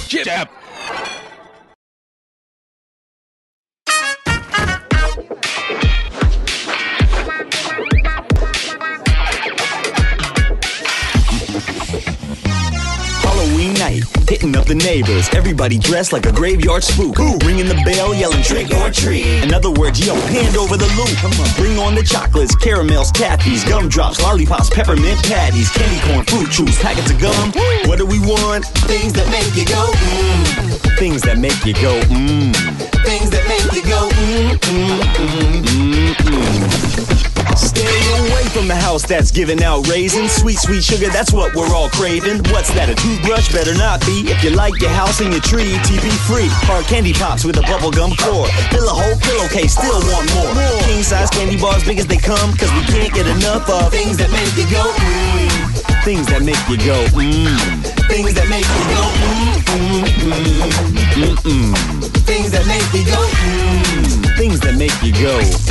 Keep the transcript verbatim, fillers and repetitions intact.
Jab. Halloween night, hitting up the neighbors. Everybody dressed like a graveyard spook. Ooh. Ringing the bell, yelling trick or treat. In other words, yo, hand over the loot. Come on. Bring on the chocolates, caramels, taffies, gumdrops, lollipops, peppermint patties, candy corn, fruit chews, packets of gum. Woo. What do we want? Things that make you go mmm. Things that make you go mmm. Things that make you go mmm, mmm, mmm, mmm, mmm. Stay away from the house that's giving out raisins. Sweet, sweet sugar, that's what we're all craving. What's that, a toothbrush? Better not be. If you like your house and your tree, T V free. Hard candy pops with a bubblegum core. Fill a whole pillowcase, still want more. more. King size candy bars, big as they come, cause we can't get enough of things that make you go mmm. Things that make you go mmm. Things that make you go mmm, mmm, mmm, mmm, mmm. Things that make you go mmm. Things that make you go